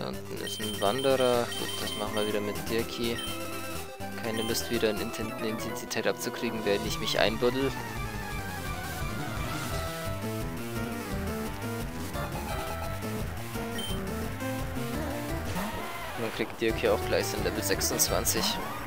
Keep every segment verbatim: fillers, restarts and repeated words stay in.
Da unten ist ein Wanderer. Gut, das machen wir wieder mit Dirki. Keine Lust, wieder eine Intensität abzukriegen, während ich mich einbuddel. Man kriegt Dirki auch gleich in Level sechsundzwanzig.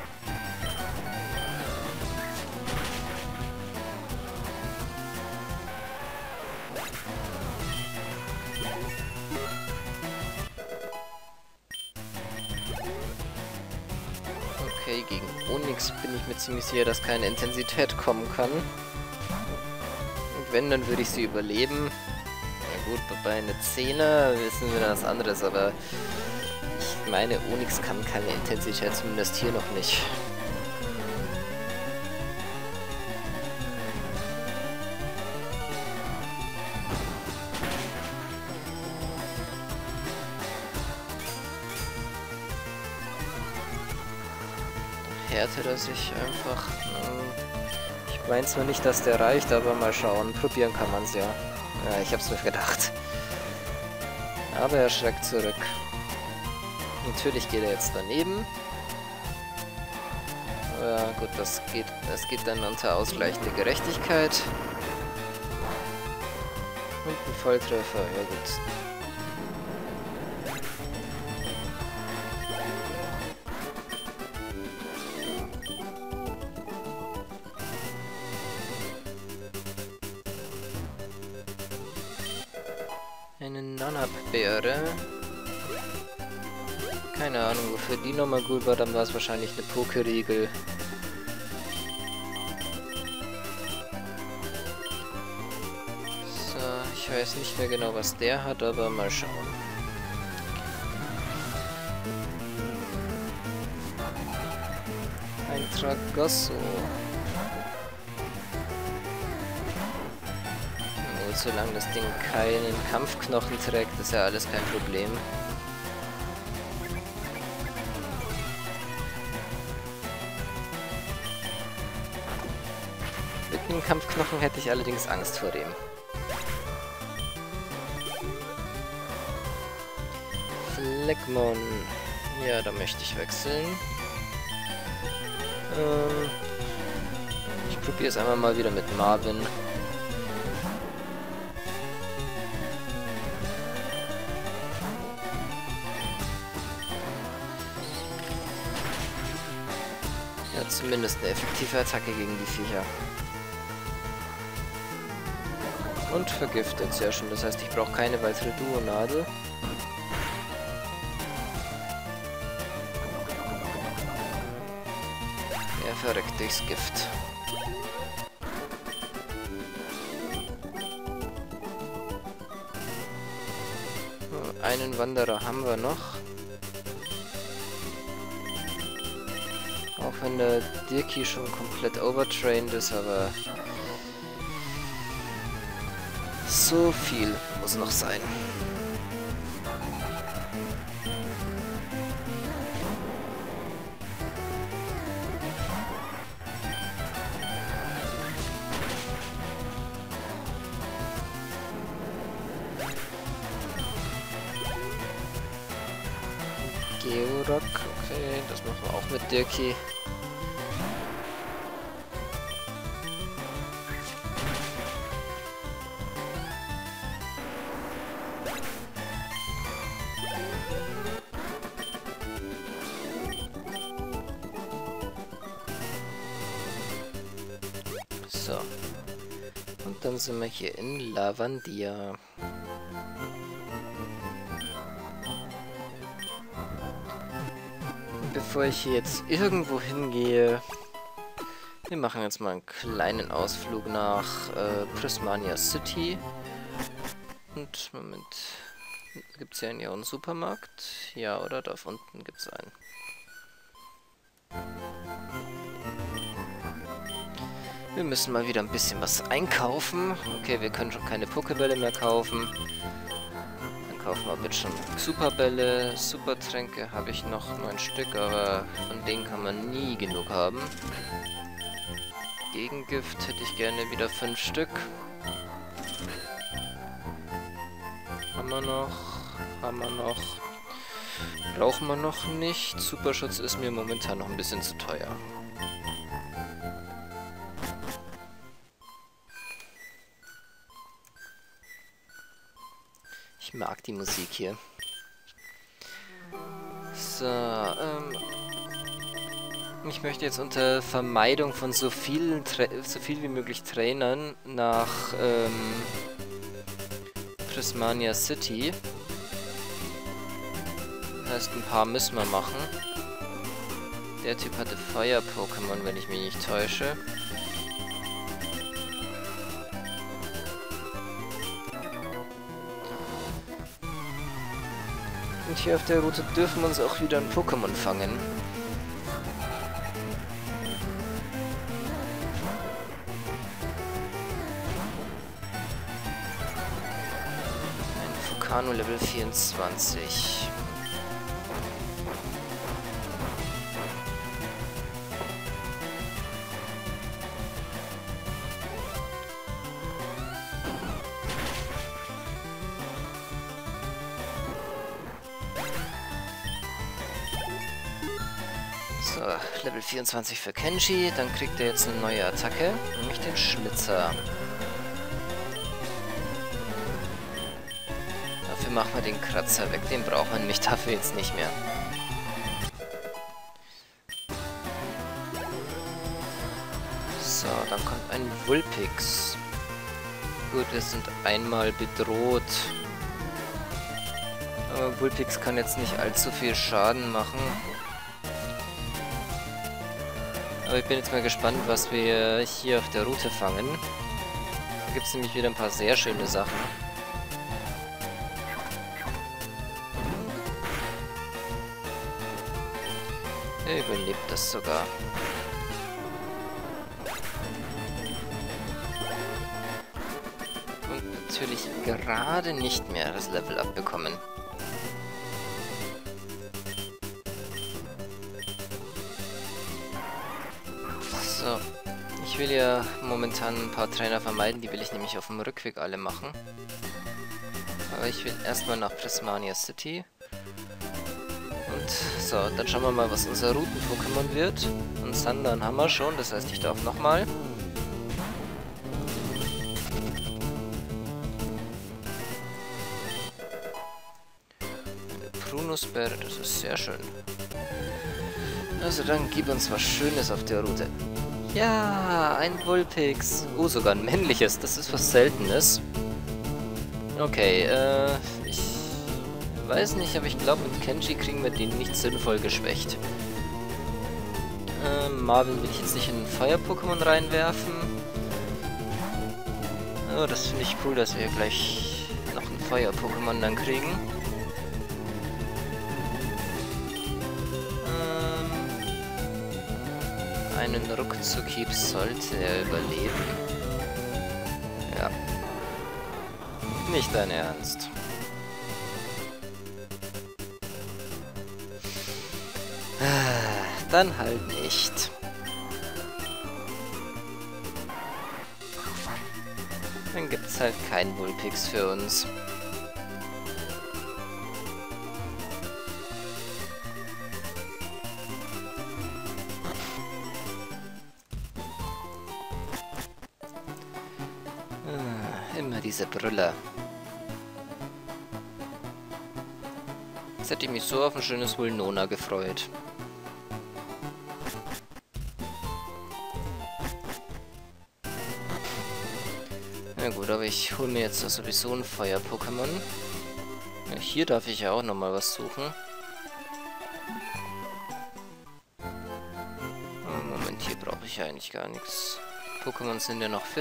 Okay, gegen Onyx bin ich mir ziemlich sicher, dass keine Intensität kommen kann. Und wenn, dann würde ich sie überleben. Ja gut, bei einer Zehner wissen wir dann was anderes, aber ich meine, Onyx kann keine Intensität, zumindest hier noch nicht. Härtet er sich einfach. Ich meine zwar nicht, dass der reicht, aber mal schauen. Probieren kann man es ja. Ja, ich hab's mir gedacht. Aber er schreckt zurück. Natürlich geht er jetzt daneben. Ja gut, das geht, das geht dann unter ausgleichende Gerechtigkeit. Und ein Volltreffer, ja gut. Eine Nanab-Beere. Keine Ahnung, wofür die nochmal gut war, dann war es wahrscheinlich eine Pokeriegel. So, ich weiß nicht mehr genau, was der hat, aber mal schauen. Ein Tragosso. Solange das Ding keinen Kampfknochen trägt, ist ja alles kein Problem. Mit einem Kampfknochen hätte ich allerdings Angst vor dem. Fleckmon. Ja, da möchte ich wechseln. Ähm, ich probiere es einmal mal wieder mit Marvin. Zumindest eine effektive Attacke gegen die Viecher. Und vergiftet, sehr schön. Das heißt, ich brauche keine weitere Duo-Nadel. Er verreckt durchs Gift. Einen Wanderer haben wir noch. Auch wenn der Dirki schon komplett overtrained ist, aber so viel muss noch sein. Georock, okay, das machen wir auch mit Dirki. So. Und dann sind wir hier in Lavandia. Bevor ich hier jetzt irgendwo hingehe, wir machen jetzt mal einen kleinen Ausflug nach äh, Prismania City. Und Moment, gibt es hier einen, einen Supermarkt? Ja, oder? Da unten gibt es einen. Wir müssen mal wieder ein bisschen was einkaufen. Okay, wir können schon keine Pokébälle mehr kaufen. Dann kaufen wir bitte schon Superbälle. Supertränke habe ich noch neun Stück, aber von denen kann man nie genug haben. Gegengift hätte ich gerne wieder fünf Stück. Haben wir noch? Haben wir noch? Brauchen wir noch nicht. Superschutz ist mir momentan noch ein bisschen zu teuer. Ich mag die Musik hier. So, ähm... ich möchte jetzt unter Vermeidung von so viel, so viel wie möglich Trainern nach ähm, Prismania City. Das heißt, ein paar müssen wir machen. Der Typ hatte Feuer-Pokémon, wenn ich mich nicht täusche. Und hier auf der Route dürfen wir uns auch wieder ein Pokémon fangen. Kano Level vierundzwanzig. So, Level vierundzwanzig für Kenji. Dann kriegt er jetzt eine neue Attacke, nämlich den Schnitzer. Machen wir den Kratzer weg, den braucht man nämlich dafür jetzt nicht mehr. So, dann kommt ein Vulpix. Gut, wir sind einmal bedroht. Aber Vulpix kann jetzt nicht allzu viel Schaden machen. Aber ich bin jetzt mal gespannt, was wir hier auf der Route fangen. Da gibt es nämlich wieder ein paar sehr schöne Sachen. Er überlebt das sogar. Und natürlich gerade nicht mehr das Level abbekommen. So. Ich will ja momentan ein paar Trainer vermeiden, die will ich nämlich auf dem Rückweg alle machen. Aber ich will erstmal nach Prismania City. So, dann schauen wir mal, was unser Routen-Pokémon wird. Und Sandern haben wir schon, das heißt, ich darf nochmal. Eine Prunusbeere, das ist sehr schön. Also dann gib uns was Schönes auf der Route. Ja, ein Vulpix. Oh, sogar ein männliches, das ist was Seltenes. Okay, äh, ich... weiß nicht, aber ich glaube, mit Kenji kriegen wir den nicht sinnvoll geschwächt. Ähm, Marvin will ich jetzt nicht in ein Feuer-Pokémon reinwerfen. Oh, das finde ich cool, dass wir gleich noch ein Feuer-Pokémon dann kriegen. Ähm, einen Ruckzuckhieb sollte er überleben. Ja. Nicht dein Ernst. Dann halt nicht. Dann gibt's halt keinen Vulpix für uns. Ah, immer diese Brüller. Jetzt hätte ich mich so auf ein schönes Wulnona gefreut. Na gut, aber ich hole mir jetzt doch sowieso ein Feuer-Pokémon. Ja, hier darf ich ja auch nochmal was suchen. Oh, Moment, hier brauche ich ja eigentlich gar nichts. Pokémon sind ja noch fit.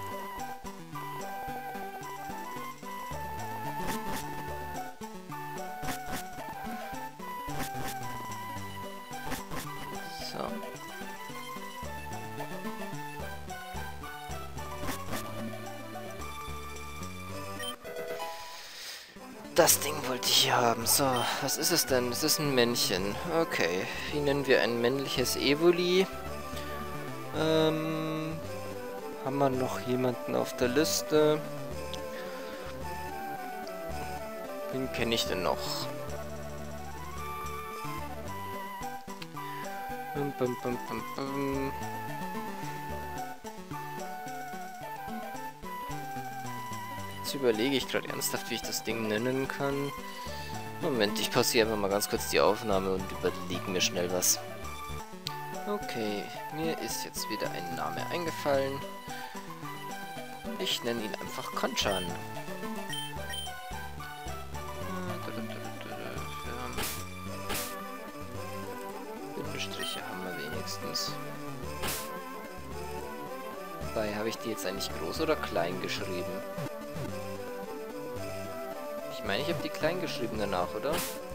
So. Das Ding wollte ich hier haben. So, was ist es denn? Es ist ein Männchen. Okay. Wie nennen wir ein männliches Evoli? Ähm... Haben wir noch jemanden auf der Liste? Wen kenne ich denn noch? Bum, bum, bum, bum, bum. Jetzt überlege ich gerade ernsthaft, wie ich das Ding nennen kann. Moment, ich pausiere einfach mal ganz kurz die Aufnahme und überlege mir schnell was. Okay, mir ist jetzt wieder ein Name eingefallen. Ich nenne ihn einfach Konchan. Bindestriche haben wir wenigstens. Dabei habe ich die jetzt eigentlich groß oder klein geschrieben? Ich meine, ich habe die klein geschrieben danach, oder?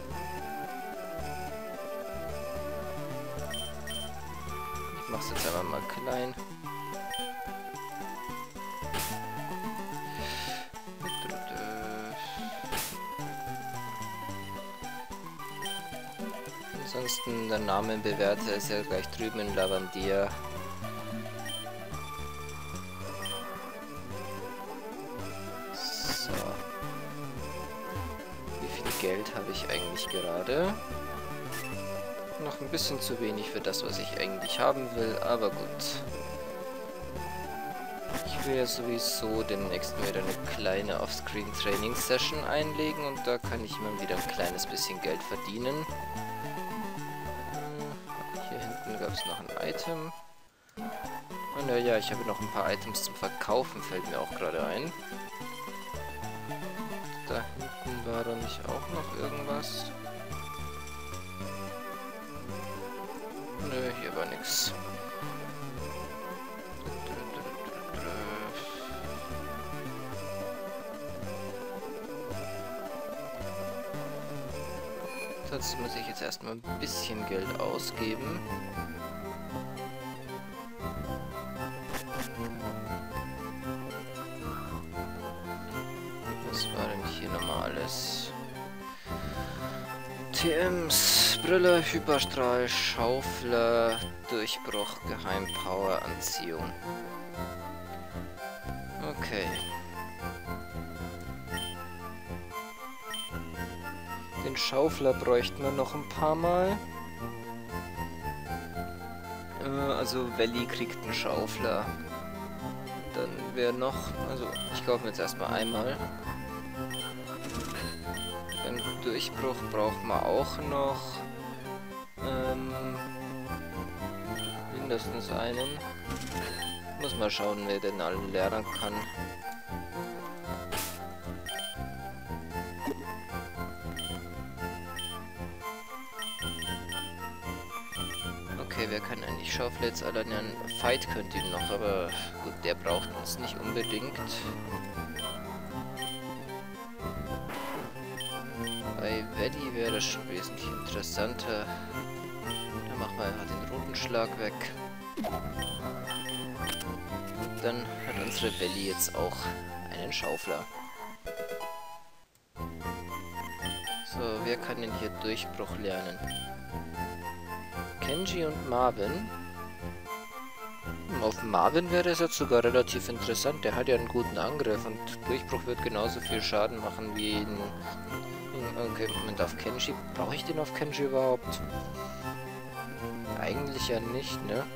Ich mache es jetzt einfach mal klein. Ansonsten der Namenbewerter ist ja gleich drüben in Lavandia. So. Wie viel Geld habe ich eigentlich gerade? Noch ein bisschen zu wenig für das, was ich eigentlich haben will, aber gut. Ich will ja sowieso demnächst wieder eine kleine Offscreen-Training-Session einlegen und da kann ich mal wieder ein kleines bisschen Geld verdienen. Hier hinten gab es noch ein Item. Und ja, ja, ich habe noch ein paar Items zum Verkaufen, fällt mir auch gerade ein. Da hinten war da nicht auch noch irgendwas? Nö, hier war nix. Dazu muss ich jetzt erstmal ein bisschen Geld ausgeben. Was war denn hier nochmal alles? T Ms, Brille, Hyperstrahl, Schaufler, Durchbruch, Geheimpower, Anziehung. Okay. Den Schaufler bräuchten wir noch ein paar Mal. Äh, also Valley kriegt einen Schaufler. Dann wäre noch... Also ich kaufe mir jetzt erstmal einmal. Dann Durchbruch brauchen wir auch noch. Ähm, mindestens einen. Muss mal schauen, wer den allen lernen kann. Okay, wer kann eigentlich Schaufel jetzt allein? Ein Fight könnte ihn noch, aber gut, der braucht uns nicht unbedingt. Bei Valley wäre das schon wesentlich interessanter. Dann machen wir einfach den roten Schlag weg. Und dann hat unsere Valley jetzt auch einen Schaufler. So, wer kann denn hier Durchbruch lernen? Kenji und Marvin. Auf Marvin wäre es jetzt sogar relativ interessant. Der hat ja einen guten Angriff und Durchbruch wird genauso viel Schaden machen wie in... in okay, Moment, auf Kenji. Brauche ich den auf Kenji überhaupt? Eigentlich ja nicht, ne?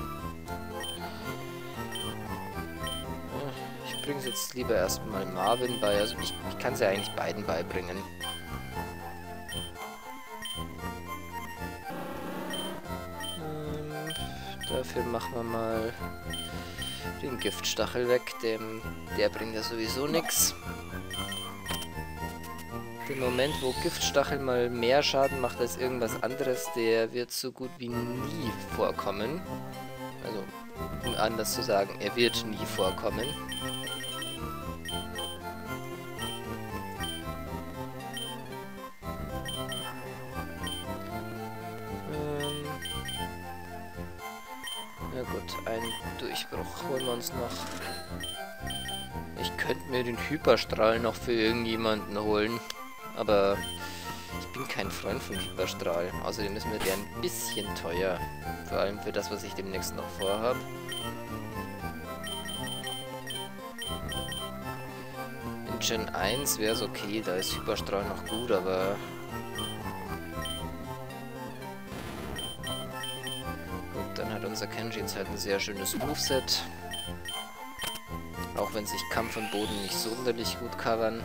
Ich bringe es jetzt lieber erstmal Marvin bei. Also ich, ich kann es ja eigentlich beiden beibringen. Dafür machen wir mal den Giftstachel weg, dem, der bringt ja sowieso nichts. Der Moment, wo Giftstachel mal mehr Schaden macht als irgendwas anderes, der wird so gut wie nie vorkommen. Also, um anders zu sagen, er wird nie vorkommen. Ja gut, einen Durchbruch holen wir uns noch. Ich könnte mir den Hyperstrahl noch für irgendjemanden holen, aber ich bin kein Freund von Hyperstrahl. Außerdem ist mir der ein bisschen teuer, vor allem für das, was ich demnächst noch vorhabe. In Gen eins wäre es okay, da ist Hyperstrahl noch gut, aber... hat unser Kenji jetzt halt ein sehr schönes Moveset. Auch wenn sich Kampf und Boden nicht sonderlich gut covern.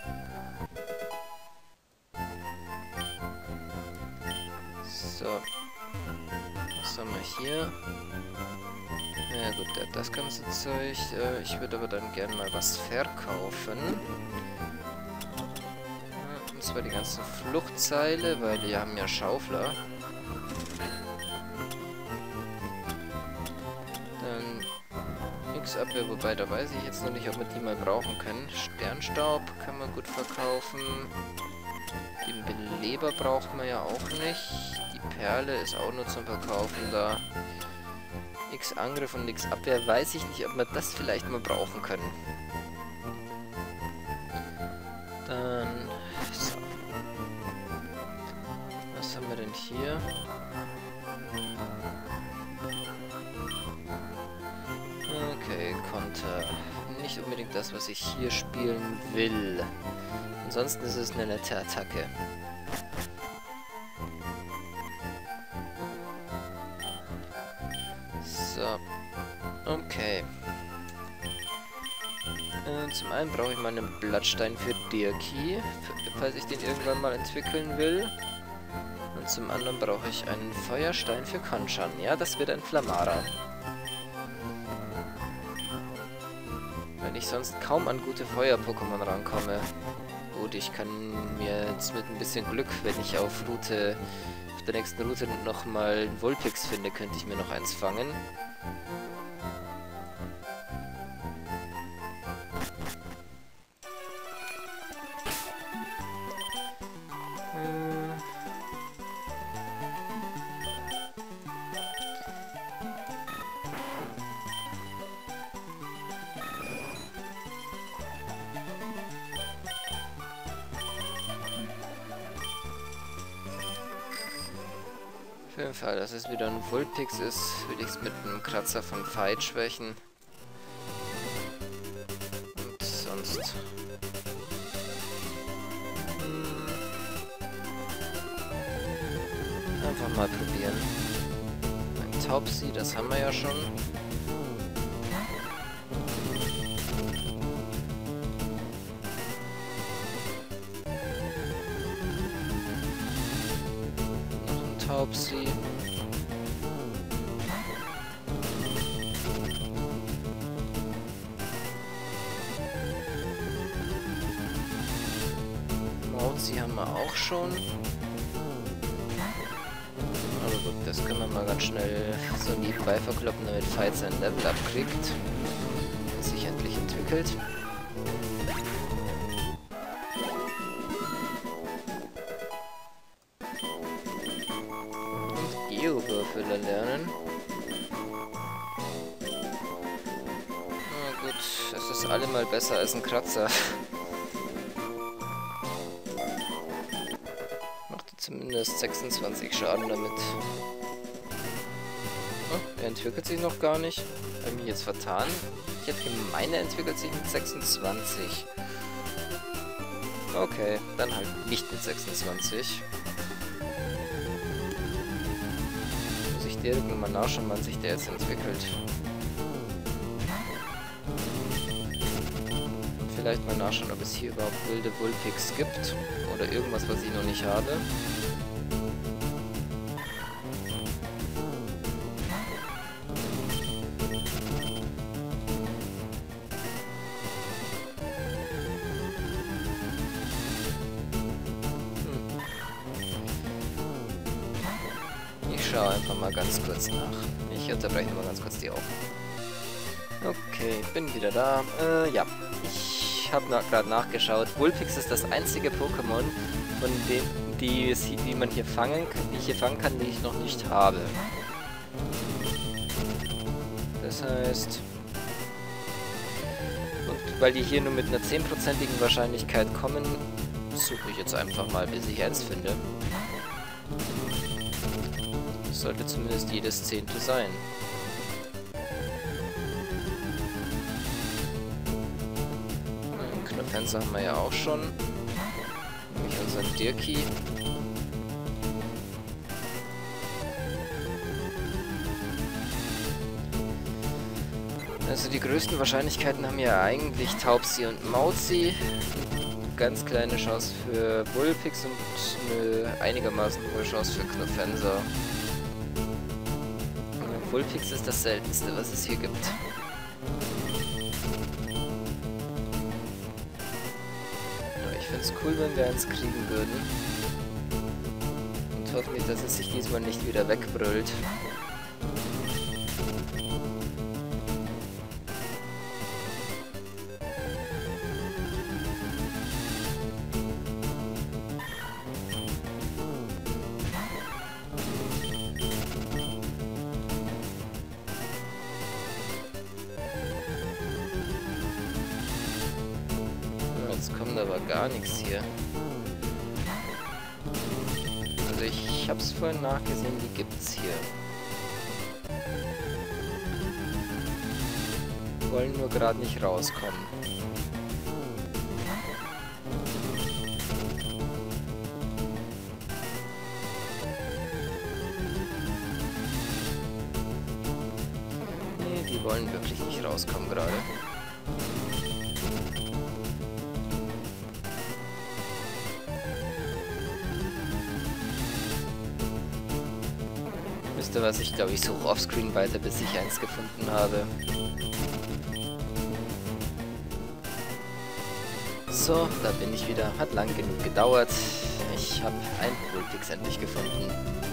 So. Was haben wir hier? Ja gut, der hat das ganze Zeug. Äh, ich würde aber dann gerne mal was verkaufen. Ja, und zwar die ganzen Fluchtseile, weil die haben ja Schaufler. Dann X-Abwehr, wobei da weiß ich jetzt noch nicht, ob wir die mal brauchen können. Sternstaub kann man gut verkaufen. Den Beleber braucht man ja auch nicht. Die Perle ist auch nur zum Verkaufen da. X-Angriff und X-Abwehr weiß ich nicht, ob wir das vielleicht mal brauchen können. Dann... So. Was haben wir denn hier? Okay, Konter. Nicht unbedingt das, was ich hier spielen will. Ansonsten ist es eine nette Attacke. So. Okay. Äh, zum einen brauche ich mal einen Blattstein für Dirki, falls ich den irgendwann mal entwickeln will. Und zum anderen brauche ich einen Feuerstein für Konchan. Ja, das wird ein Flamara. Wenn ich sonst kaum an gute Feuer-Pokémon rankomme. Gut, ich kann mir jetzt mit ein bisschen Glück, wenn ich auf Route, auf der nächsten Route nochmal einen Vulpix finde, könnte ich mir noch eins fangen. Auf jeden Fall, dass es wieder ein Vulpix ist, will ich es mit einem Kratzer von Fight schwächen. Und sonst... Hm, einfach mal probieren. Ein Taubsi, das haben wir ja schon. Taubsi. Mauzi haben wir auch schon. Aber gut, das können wir mal ganz schnell so nebenbei verkloppen, damit Fight sein Level abkriegt. Und sich endlich entwickelt. Geowürfel lernen. Na gut, es ist allemal besser als ein Kratzer. Macht zumindest sechsundzwanzig Schaden damit. Oh, er entwickelt sich noch gar nicht. Habe ich mich jetzt vertan? Ich hätte gemeint, er entwickelt sich mit sechsundzwanzig. Okay, dann halt nicht mit sechsundzwanzig. Direkt mal nachschauen, wann sich der jetzt entwickelt. Vielleicht mal nachschauen, ob es hier überhaupt wilde Vulpix gibt. Oder irgendwas, was ich noch nicht habe. Ich schaue einfach mal ganz kurz nach. Ich unterbreche mal ganz kurz die Augen. Okay, bin wieder da. Äh, ja. Ich habe na gerade nachgeschaut. Vulpix ist das einzige Pokémon, von dem, die, die man hier fangen, die ich hier fangen kann, die ich noch nicht habe. Das heißt... Und weil die hier nur mit einer zehnprozentigen Wahrscheinlichkeit kommen, suche ich jetzt einfach mal, bis ich eins finde. Sollte zumindest jedes Zehnte sein. Einen Knopfhänser haben wir ja auch schon. Nämlich unseren Dirki. Also die größten Wahrscheinlichkeiten haben ja eigentlich Taubsi und Mauzi. Ganz kleine Chance für Vulpix und eine einigermaßen hohe Chance für Knofenser. Vulpix ist das seltenste, was es hier gibt. Ich finde es cool, wenn wir eins kriegen würden. Und hoffe, dass es sich diesmal nicht wieder wegbrüllt. Jetzt kommt aber gar nichts hier. Also ich hab's vorhin nachgesehen, die gibt's hier. Wollen nur gerade nicht rauskommen. Nee, die wollen wirklich nicht rauskommen gerade. Wisst ihr was? Ich glaube, ich suche offscreen weiter, bis ich eins gefunden habe. So, da bin ich wieder. Hat lang genug gedauert. Ich habe ein Vulpix endlich gefunden.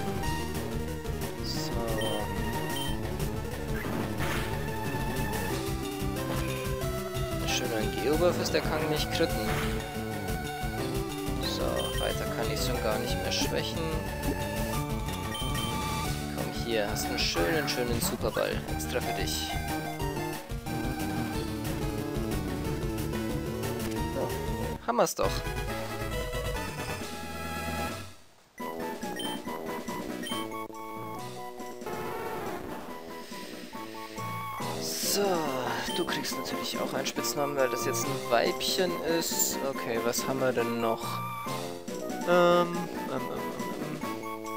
So. Schön ein Geobuff ist, der kann mich kritten. So, weiter kann ich es schon gar nicht mehr schwächen. Komm hier, hast einen schönen, schönen Superball. Extra für dich. Haben wir's doch. So, du kriegst natürlich auch einen Spitznamen, weil das jetzt ein Weibchen ist. Okay, was haben wir denn noch? Ähm, ähm, ähm, ähm.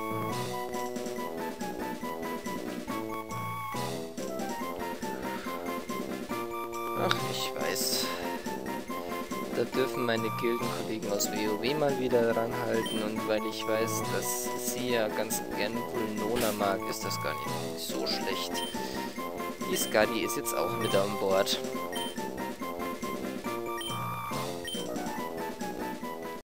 Ach, ich weiß. Da dürfen meine Gildenkollegen aus WoW mal wieder ranhalten, und weil ich weiß, dass sie ja ganz gern Vulnona mag, ist das gar nicht so schlecht. Die Skadi ist jetzt auch mit an Bord.